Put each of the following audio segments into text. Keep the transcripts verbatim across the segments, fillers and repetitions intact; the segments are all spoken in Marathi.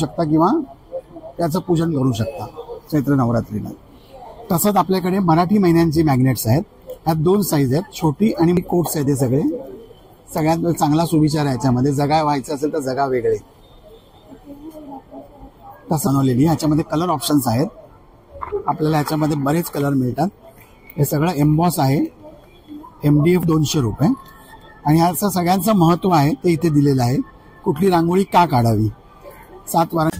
शकता किंवा त्याचं पूजन करू शकता चैत्र नवरात्रीला। तसंच आपल्याकडे मराठी महिन्यांचे मॅग्नेट्स आहेत। ह्यात दोन साईज आहेत, छोटी आणि कोट्स आहेत। हे सगळे सगळ्यात चांगला सुविचार आहे याच्यामध्ये। जगा व्हायचं असेल तर जगा वेगळे तसं बनवलेली। ह्याच्यामध्ये कलर ऑप्शन्स आहेत आपल्याला, ह्याच्यामध्ये बरेच कलर मिळतात। हे सगळं एम्बॉस आहे, एम डी एफ दोनशे रुपये। आणि ह्याचं सगळ्यांचं महत्व आहे ते इथे दिलेलं आहे। कुठली रांगोळी का काढावी, सात वार।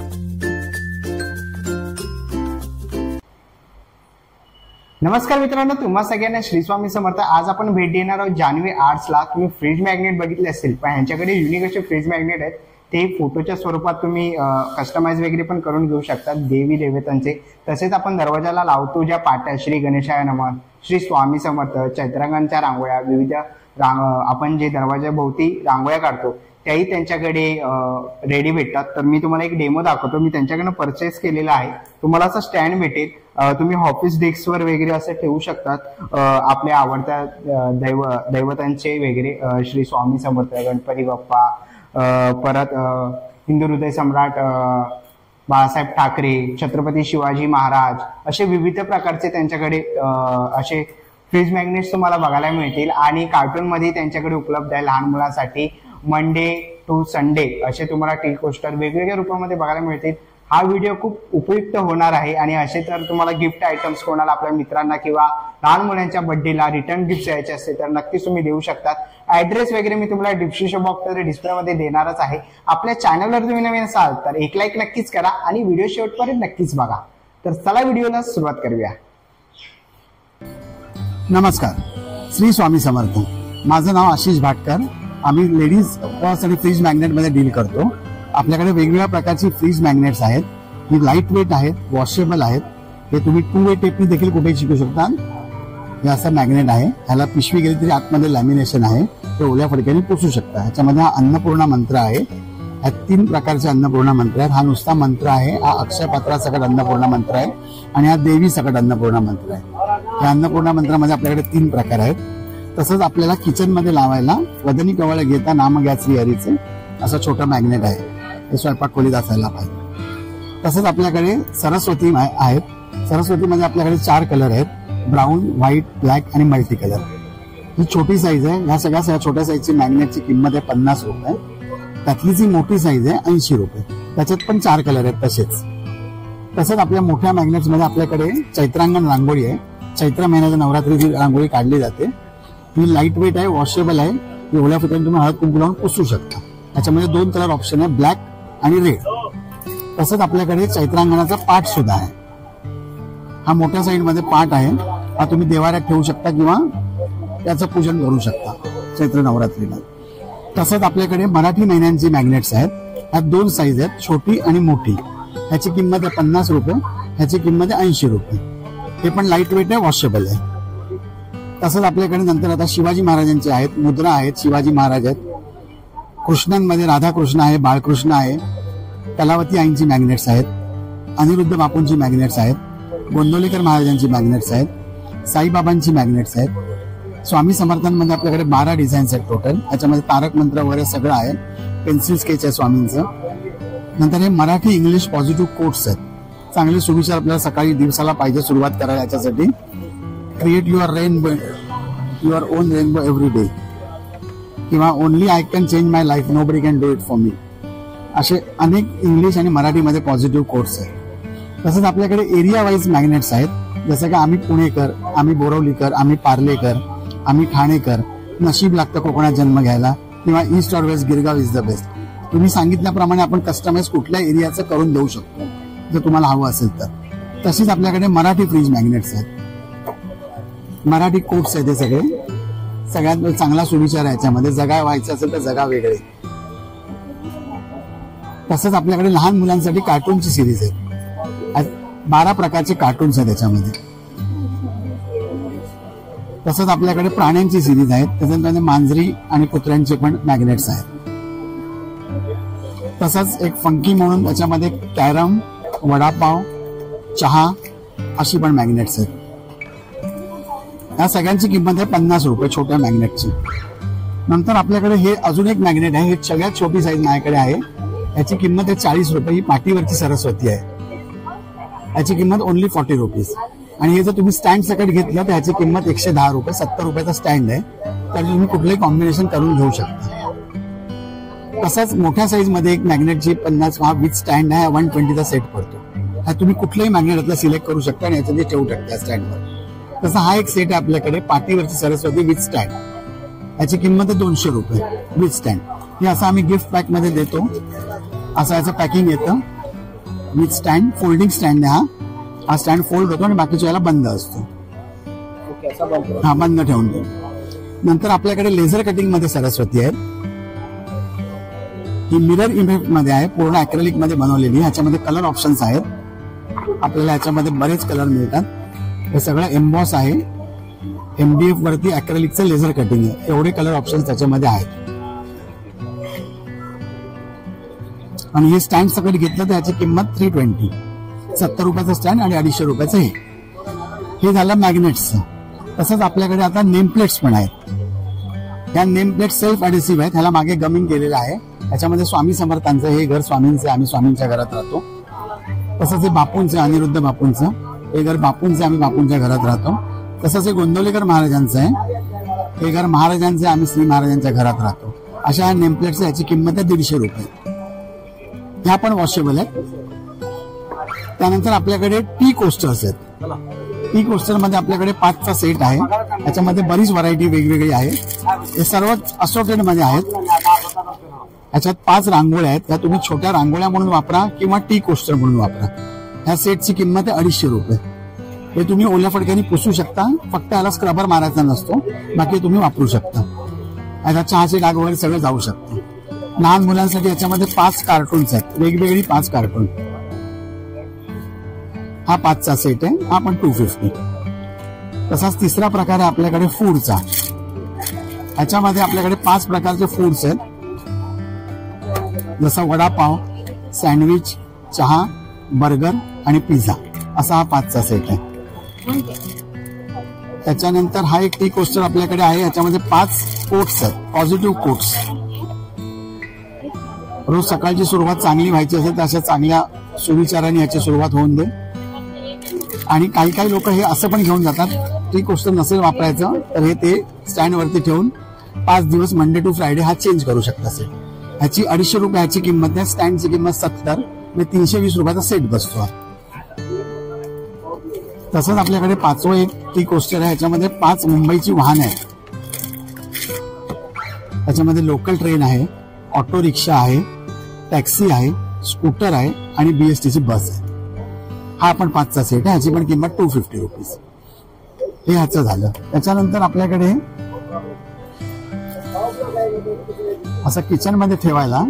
नमस्कार मित्रांनो, तुम्हा सगळ्यांना श्री स्वामी समर्थ। आज आपण भेट देणार आहोत जान्हवी आर्ट्सला। तुम्ही फ्रीज मॅग्नेट बघितले असतील, पण ह्यांच्याकडे युनिक असे फ्रीज मॅग्नेट आहेत। ते फोटोच्या स्वरूपात तुम्ही कस्टमाइज वगैरे पण करून घेऊ शकता देवी देवतांचे। तसेच आपण दरवाजाला लावतो ज्या पाट्या, श्री गणेशाय नमः, श्री स्वामी समर्थ, चैत्रांगांच्या रांगोळ्या, विविध रांग आपण जे दरवाजा भोवती रांगोळ्या काढतो त्याही त्यांच्याकडे रेडी भेटतात। तर मी तुम्हाला एक डेमो दाखवतो। मी त्यांच्याकडनं परचेस केलेला आहे। तुम्हाला असं स्टँड भेटेल, तुम्ही ऑफिस डेस्कवर वगैरे असं ठेवू शकतात आपल्या आवडत्या दैव दैवतांचे वगैरे। श्री स्वामी समर्थ, गणपती बाप्पा, परत हिंदू हृदय सम्राट बाळासाहेब ठाकरे, छत्रपती शिवाजी महाराज, असे विविध प्रकारचे त्यांच्याकडे असे फ्रीज मॅग्नेट्स तुम्हाला बघायला मिळतील। आणि कार्टून मध्ये त्यांच्याकडे उपलब्ध आहे लहान मुलांसाठी। मंडे टू संडे असे तुम्हाला टी कोस्टर वेगवेगळ्या रूपामध्ये बघायला मिळतील। हा व्हिडिओ खूप उपयुक्त होणार आहे। आणि असे तर तुम्हाला गिफ्ट आयटम्स कोणाला आपल्या मित्रांना किंवा लहान मुलांच्या बर्थडेला रिटर्न गिफ्ट द्यायचे असते तर नक्कीच तुम्ही देऊ शकतात। ऍड्रेस वगैरे मी तुम्हाला डिस्क्रिप्शन बॉक्समध्ये डिस्प्लेमध्ये देणारच आहे। आपल्या चॅनलवर तुम्ही नवीन असाल तर एक लाईक नक्कीच करा आणि व्हिडिओ शेवटपर्यंत नक्कीच बघा। तर चला व्हिडिओला सुरुवात करूया। नमस्कार, श्री स्वामी समर्थ। माझं नाव आशिष भाटकर। आम्ही लेडीज पर्स आणि फ्रीज मॅग्नेट मध्ये डील करतो। आपल्याकडे वेगवेगळ्या प्रकारची फ्रीज मॅग्नेट्स आहेत। ही लाईट वेट आहेत, वॉशेबल आहेत। हे तुम्ही टू वे टेपनी देखील कुठेही शिकू शकता। हे असं मॅग्नेट आहे, ह्याला पिशवी गेली तरी आतमध्ये लॅमिनेशन आहे, ते ओल्या फडक्याने पुसू शकता। ह्याच्यामध्ये हा अन्नपूर्णा मंत्र आहे। ह्या तीन प्रकारचे अन्नपूर्णा मंत्र आहेत। हा नुसता मंत्र आहे, हा अक्षय पात्रासकट अन्नपूर्णा मंत्र आहे आणि हा देवी सकट अन्नपूर्णा मंत्र आहे। या अन्नपूर्णा मंत्रामध्ये आपल्याकडे तीन प्रकार आहेत। तसंच आपल्याला किचन मध्ये लावायला वदनी कवळ घेता नाम घ्या श्री हरीचे असं छोटं मॅग्नेट आहे। हे स्वयंपाक खोलीत असायला पाहिजे। तसंच आपल्याकडे सरस्वती आहेत। सरस्वतीमध्ये आपल्याकडे चार कलर आहेत, ब्राऊन, व्हाईट, ब्लॅक आणि मल्टी कलर। ही छोटी साईज आहे। ह्या सगळ्या सगळ्या छोट्या साईजची मॅग्नेटची किंमत आहे पन्नास रुपये। त्यातली जी मोठी साईज आहे ऐंशी रुपये। त्याच्यात पण चार कलर आहेत तसेच। तसंच आपल्या मोठ्या मॅग्नेट्स मध्ये आपल्याकडे चैत्रांगण रांगोळी आहे। चैत्र महिन्याच्या नवरात्रीची रांगोळी काढली जाते। ही लाईट वेट आहे, वॉशेबल आहे। ही ओल्या फुटाने तुम्ही हळद कुंकू लावून पुसू शकता। त्याच्यामध्ये दोन कलर ऑप्शन आहे, ब्लॅक आणि रेड। तसंच आपल्याकडे चैत्रांगणाचा पाठ सुद्धा आहे। हा मोठ्या साईड मध्ये पाठ आहे, हा तुम्ही देवाऱ्यात ठेवू शकता किंवा त्याचं पूजन करू शकता चैत्र नवरात्रीला। तसंच आपल्याकडे मराठी महिन्यांचे मॅग्नेट्स आहेत। ह्यात दोन साईज आहेत, छोटी आणि मोठी। ह्याची किंमत आहे पन्नास रुपये, ह्याची किंमत आहे ऐंशी रुपये। हे पण लाईट वेट आहे, वॉशेबल आहे। तसंच आपल्याकडे नंतर आता शिवाजी महाराजांचे आहेत, मुद्रा आहेत, शिवाजी महाराज आहेत। कृष्णांमध्ये राधाकृष्ण आहे, बाळकृष्ण आहे। कलावती आईंची मॅग्नेट्स आहेत, अनिरुद्ध बापूंची मॅग्नेट्स आहेत, गोंदवलेकर महाराजांची मॅग्नेट्स आहेत, साईबाबांची मॅग्नेट्स आहेत। स्वामी समर्थांमध्ये आपल्याकडे बारा डिझाईन्स आहेत टोटल। याच्यामध्ये तारक मंत्र वगैरे सगळं आहे। पेन्सिल स्केच आहे स्वामींचं। नंतर हे मराठी इंग्लिश पॉझिटिव्ह कोट्स आहेत। चांगले सुविचार आपल्याला सकाळी दिवसाला पाहिजे सुरुवात करायला। याच्यासाठी create your rainbow, your own rainbow every day, किंवा only I can change my life, nobody can do it for me, असे अनेक इंग्लिश आणि मराठीमध्ये पॉझिटिव्ह कोट्स आहेत। तसंच आपल्याकडे एरिया वाईज मॅग्नेट्स आहेत। जसं की आम्ही पुणेकर, आम्ही बोरवलीकर, आम्ही पार्लेकर, आम्ही ठाणेकर, नशीब लागतं कोकणात जन्म घ्यायला, किंवा east or west, Girgaon is the best. तुम्ही सांगितल्याप्रमाणे आपण कस्टमाइज कुठल्या एरियाचं करून देऊ शकतो जर तुम्हाला हवं असेल तर। तशीच आपल्याकडे मराठी फ्रीज मॅग्नेट्स आहेत, मराठी कोट्स आहेत। हे सगळे सगळ्यात चांगला सुविचार आहे याच्यामध्ये। जगा व्हायचं असेल तर जगा वेगळे। तसंच आपल्याकडे लहान मुलांसाठी कार्टूनची सिरीज आहे। बारा प्रकारचे कार्टून्स आहेत त्याच्यामध्ये। तसंच आपल्याकडे प्राण्यांची सिरीज आहेत, त्याच्यामध्ये मांजरी आणि कुत्र्यांचे पण मॅग्नेट्स आहेत। तसंच एक फंकी म्हणून त्याच्यामध्ये कॅरम, वडापाव, चहा अशी पण मॅग्नेट्स आहेत। या सगळ्यांची किंमत आहे पन्नास रुपये छोट्या मॅग्नेटची। नंतर आपल्याकडे हे अजून एक मॅग्नेट आहे। हे सगळ्यात छोटी साईज माझ्याकडे आहे। याची किंमत आहे चाळीस रुपये. ही पाठीवरची सरस्वती आहे, याची किंमत ओनली फॉर्टी रुपीज. आणि हे जर तुम्ही स्टँड सकट घेतलं तर याची किंमत एकशे दहा रुपये. सत्तर रुपयाचा स्टँड आहे, तर तुम्ही कुठलंही कॉम्बिनेशन करून घेऊ शकता. तसंच मोठ्या साईज मध्ये एक मॅग्नेटची पन्नास हा विथ स्टँड आहे, वन ट्वेंटीचा सेट पडतो. हा तुम्ही कुठलंही मॅग्नेट आपला सिलेक्ट करू शकता आणि याच्यामध्ये ठेवू शकता स्टँडवर. तसा हा एक सेट आहे आपल्याकडे पाठीवरची सरस्वती विथ स्टँड, याची किंमत आहे दोनशे रुपये विथ स्टँड. हे असं आम्ही गिफ्ट पॅक मध्ये देतो. असं याचं पॅकिंग येतं विथ स्टँड. फोल्डिंग स्टँड आहे हा. हा स्टँड फोल्ड होतो आणि बाकीच्या याला बंद असतो. हा बंद ठेवून देतो. नंतर आपल्याकडे लेझर कटिंग मध्ये सरस्वती आहे. ही मिरर इमेज मध्ये आहे, पूर्ण अॅक्रेलिक मध्ये बनवलेली. ह्याच्यामध्ये कलर ऑप्शन्स आहेत. आपल्याला ह्याच्यामध्ये बरेच कलर मिळतात. हे सगळं एम्बॉस आहे. एमडीएफ वरती अॅक्रेलिकचं लेझर कटिंग आहे. एवढे कलर ऑप्शन्स त्याच्यामध्ये आहेत. आणि हे स्टँड सकट घेतलं तर याची किंमत थ्री ट्वेंटी सत्तर रुपयाचं स्टँड आणि अडीचशे रुपयाचं हे हे झालं मॅग्नेट्सचं. तसंच आपल्याकडे आता नेम प्लेट्स पण आहेत. ह्या नेम प्लेट सेल्फ अडेसिव्ह आहेत. ह्याला मागे गमिंग केलेलं आहे. त्याच्यामध्ये स्वामी समर्थांचं, हे घर स्वामींचं, आम्ही स्वामींच्या घरात राहतो. तसंच हे बापूंचं, अनिरुद्ध बापूंचं, हे घर बापूंचं, आम्ही बापूंच्या घरात राहतो. तसंच हे गोंदवलेकर महाराजांचं आहे. हे घर महाराजांचं, आम्ही श्री महाराजांच्या घरात राहतो. अशा ह्या नेमप्लेटचं याची किंमत आहे दीडशे रुपये. ह्या पण वॉशेबल आहेत. त्यानंतर आपल्याकडे टी कोस्टर्स आहेत. टी कोस्टर मध्ये आपल्याकडे पाचचा सेट आहे. याच्यामध्ये बरीच व्हरायटी वेगवेगळी आहे. हे सर्व असोर्टेड मध्ये आहेत. याच्यात पाच रांगोळ्या आहेत. त्या तुम्ही छोट्या रांगोळ्या म्हणून वापरा किंवा टी कोस्टर म्हणून वापरा. ह्या सेटची किंमत आहे अडीचशे रुपये. हे तुम्ही ओल्या फडक्याने पुसू शकता. फक्त याला स्क्रबर मारायचा नसतो, बाकी तुम्ही वापरू शकता. याचा चहाचे डाग वगैरे सगळं जाऊ शकतं. लहान मुलांसाठी याच्यामध्ये पाच कार्टून्स आहेत, वेगवेगळी पाच कार्टून. हा पाचचा सेट आहे, हा पण टू फिफ्टी. तसाच तिसरा प्रकार आहे आपल्याकडे फूडचा. ह्याच्यामध्ये आपल्याकडे पाच प्रकारचे फूड्स आहेत, जसं वडापाव, सँडविच, चहा, बर्गर आणि पिझ्झा. असा हा पाचचा सेट आहे. त्याच्यानंतर हा एक टी कोस्टर आपल्याकडे आहे. याच्यामध्ये पाच कोट्स आहेत, पॉझिटिव्ह कोट्स. रोज सकाळची सुरुवात चांगली व्हायची असेल तर अशा चांगल्या सुविचाराने याची सुरुवात होऊन दे. आणि काही काही लोक हे असं पण घेऊन जातात, टी कोस्टर नसेल वापरायचं तर हे ते स्टँड वरती ठेवून पाच दिवस मंडे टू फ्रायडे हा चेंज करू शकता सेट. ह्याची अडीचशे रुपये ह्याची किंमत आहे. स्टँडची किंमत सत्तर, म्हणजे तीनशे वीस रुपयाचा सेट बसतो. तसंच आपल्याकडे पाचवं एक टी कोस्टर आहे. ह्याच्यामध्ये पाच मुंबईची वाहन आहेत. त्याच्यामध्ये लोकल ट्रेन आहे, ऑटो रिक्षा आहे, टॅक्सी आहे, स्कूटर आहे आणि बीएसटीची बस आहे. हा पण पाचचा सेट आहे. ह्याची पण किंमत टू फिफ्टी रुपीज. हे ह्याचं झालं. त्याच्यानंतर आपल्याकडे असं किचन मध्ये ठेवायला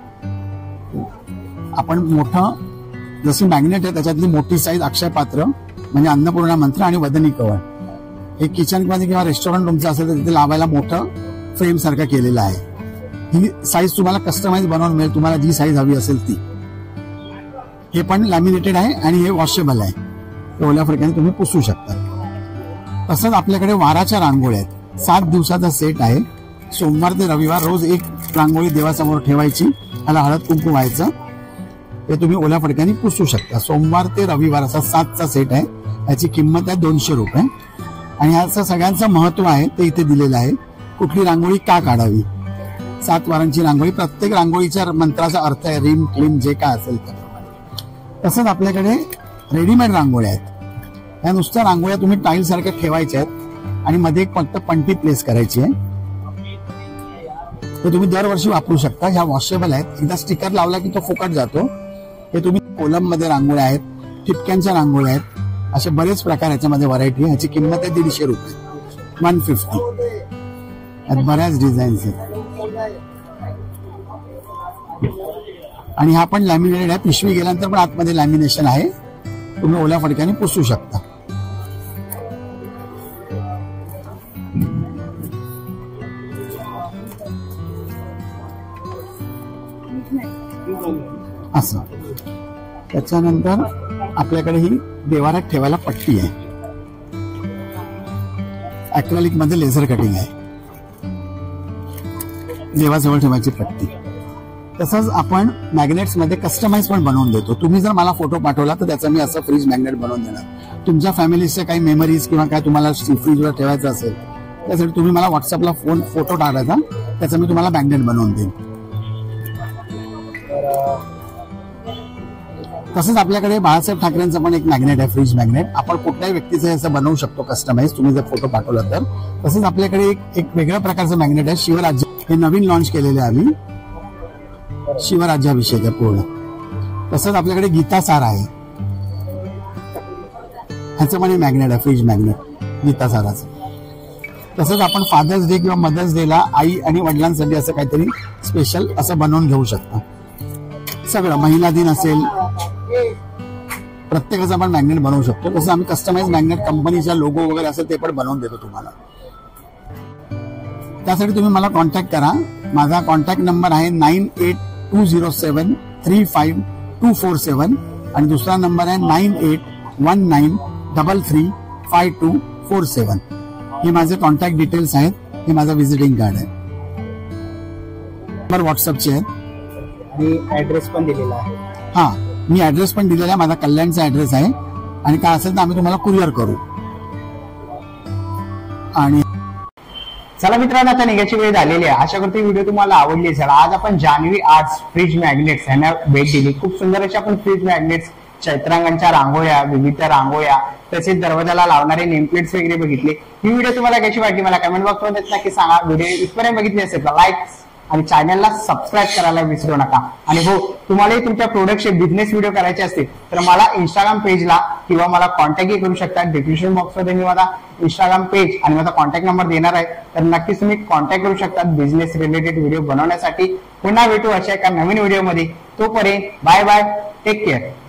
आपण मोठं, जशी मॅग्नेट आहे त्याच्यातली मोठी साईज अक्षय पात्र म्हणजे अन्नपूर्णा मंत्र आणि वदनी कवळ. हे किचन मध्ये किंवा रेस्टॉरंट तुमचं असेल तर तिथे लावायला मोठं फ्रेम सारखं केलेलं आहे. ही साईज तुम्हाला कस्टमाइज बनवून मिळेल, तुम्हाला जी साईज हवी असेल ती. हे पण लॅमिनेटेड आहे आणि हे वॉशेबल आहे. ओल्या फडक्याने तुम्ही पुसू शकता. तसंच आपल्याकडे वाराच्या रांगोळ्या आहेत. सात दिवसाचा सेट आहे. सोमवार ते रविवार रोज एक रांगोळी देवासमोर ठेवायची, त्याला हळद कुंकू व्हायचं. हे तुम्ही ओल्या फडक्याने पुसू शकता. सोमवार ते रविवार असा सातचा सेट आहे. याची किंमत आहे दोनशे रुपये. आणि ह्याचं सगळ्यांचं महत्व आहे ते इथे दिलेलं आहे. कुठली रांगोळी का काढावी, सात वारांची रांगोळी, प्रत्येक रांगोळीच्या मंत्राचा अर्थ आहे, रिम क्लीम जे काय असेल तर. तसंच आपल्याकडे रेडीमेड रांगोळ्या आहेत. या नुसत्या रांगोळ्या तुम्ही टाईल सारख्या ठेवायच्या आहेत आणि मध्ये एक फक्त पणती प्लेस करायची आहे. ते तुम्ही दरवर्षी वापरू शकता. ह्या वॉशेबल आहेत. एकदा स्टिकर लावला की तो फुकट जातो. हे तुम्ही कोलम मध्ये रांगोळ्या आहेत, ठिपक्यांच्या रांगोळ्या आहेत, असे बरेच प्रकार याच्यामध्ये व्हरायटी आहे. ह्याची किंमत आहे दीडशे रुपये, वन फिफ्टी. यात बऱ्याच डिझाईन्स आहेत. आणि हा पण लॅमिनेटेड आहे. पिशवी गेल्यानंतर पण आतमध्ये लॅमिनेशन आहे. तुम्ही ओल्या फडक्याने पुसू शकता. असं. त्याच्यानंतर आपल्याकडे ही देवाऱ्यात ठेवायला पट्टी आहे. अॅक्रेलिक मध्ये लेझर कटिंग आहे. देवाजवळ ठेवायची पट्टी. तसंच आपण मॅग्नेट्स मध्ये कस्टमाइज पण बनवून देतो. तुम्ही जर मला फोटो पाठवला तर त्याचा मी असं फ्रीज मॅग्नेट बनवून देणार. तुमच्या फॅमिलीचे काही मेमरीज किंवा काय तुम्हाला फ्रीजवर ठेवायचं असेल त्यासाठी तुम्ही मला व्हॉट्सअपला फोन फोटो टाकायचा, त्याचं मी तुम्हाला मॅग्नेट बनवून देईन. तसंच आपल्याकडे बाळासाहेब ठाकरेंचं पण एक मॅग्नेट आहे, फ्रीज मॅग्नेट. आपण कुठल्याही व्यक्तीचं असं बनवू शकतो कस्टमाइज, तुम्ही जर फोटो पाठवला तर. तसंच आपल्याकडे एक एक वेगळ्या प्रकारचं मॅग्नेट आहे, शिवराज्य. हे नवीन लॉन्च केलेले आहे आम्ही, शिवराज्याभिषेक आहे पूर्ण. तसंच आपल्याकडे गीता सार आहे, ह्याचं पण मॅग्नेट आहे, फ्रीज मॅग्नेट गीता साराचं. तसंच आपण फादर्स डे किंवा मदर्स डेला आई आणि वडिलांसाठी असं काहीतरी स्पेशल असं बनवून घेऊ शकता. सगळं महिला दिन असेल प्रत्येकाचं आपण मॅग्नेट बनवू शकतो. तसं आम्ही कस्टमाइज मॅग्नेट कंपनीचा लोगो वगैरे असेल ते पण बनवून देतो तुम्हाला. त्यासाठी तुम्ही मला कॉन्टॅक्ट करा. माझा कॉन्टॅक्ट नंबर आहे nine eight two zero seven three five two four seven आणि दुसरा नंबर आहे nine eight one nine double three five two four seven. हे माझे कॉन्टॅक्ट डिटेल्स आहेत. हे माझं व्हिजिटिंग कार्ड आहे. नंबर व्हॉट्सअपचे आहेत आणि ऍड्रेस पण दिलेला आहे. हा, मी ऍड्रेस पण दिलेला आहे. माझा कल्याणचा ऍड्रेस आहे आणि काय असेल तर आम्ही तुम्हाला कुरिअर करू. आणि चला मित्रांनो, आता निघायची वेळ झालेली आहे. आशा करतो व्हिडिओ तुम्हाला आवडली असेल. आज आपण जान्हवी आर्ट्स फ्रीज मॅग्नेट्स यांना भेट दिली. खूप सुंदर अशी आपण फ्रीज मॅग्नेट्स, चैत्रांगांच्या रांगोळ्या, विविध रांगोळ्या, तसेच दरवाजाला लावणारे नेमप्लेट्स वगैरे बघितले. ही व्हिडिओ तुम्हाला कशी वाटली मला कमेंट बॉक्समध्ये नक्की सांगा. व्हिडिओ इथपर्यंत बघितली असेल तर लाईक आणि चॅनलला सबस्क्राईब करायला विसरू नका. आणि हो, तुम्हालाही तुमच्या प्रोडक्टचे बिझनेस व्हिडिओ करायचे असतील तर मला इंस्टाग्राम पेजला किंवा मला कॉन्टॅक्टही करू शकता. डिस्क्रिप्शन बॉक्समध्ये मी माझा इंस्टाग्राम पेज आणि माझा कॉन्टॅक्ट नंबर देणार आहे, तर नक्कीच तुम्ही कॉन्टॅक्ट करू शकता बिझनेस रिलेटेड व्हिडिओ बनवण्यासाठी. पुन्हा भेटू अशा एका नवीन व्हिडिओमध्ये. तोपर्यंत बाय बाय, टेक केअर.